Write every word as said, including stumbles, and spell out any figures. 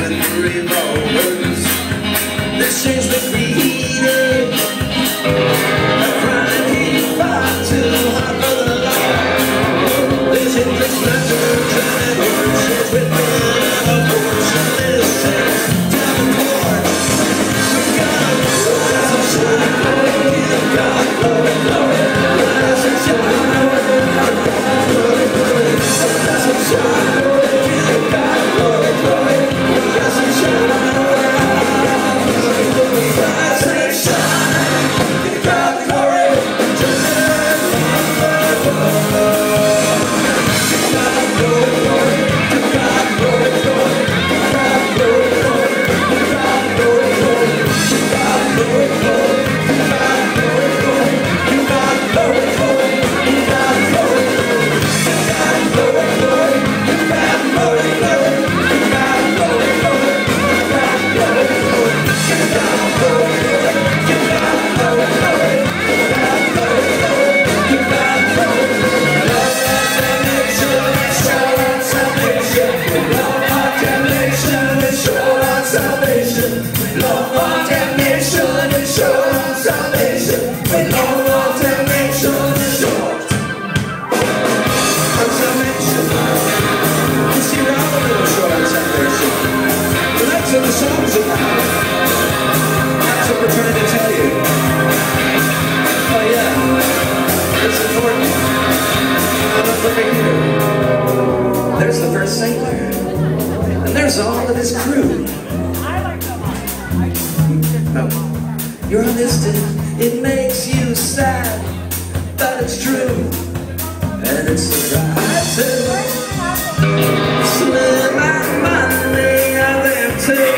and revolvers. This change been created. A crime he fought too hard for the law. This English letter trying to change with me. Abortion is sex. Down the court. We got rise and shine. Give God glory, glory. Rise and shine. Glory, glory. Rise and shine. Give God glory, glory. Rise and shine. Rise and shine. Give God glory. Give God glory, glory. Give God glory, glory. Give God glory, glory. Give God glory, glory. Give God glory, glory. Give God glory, glory. Give God glory, glory. Give God glory, glory. Give God glory, glory. Give God glory, glory. Give God glory, glory. Give God glory, glory. Give God glory, glory. Give God glory, glory. Give God glory, glory. Give God glory, glory. Love our damnation and show our salvation. Love our damnation and show our salvation. Love our damnation and show our salvation. We love our damnation and show our salvation. You see, we're all a little short on salvation. Well, that's what the song's about. That's what we're trying to tell you. Oh yeah, it's important. Oh, look, look at here. There's the first sailor. And there's all of his crew. Oh, you're enlisted, it makes you sad, but it's true, and it's the right to slip my money out there too.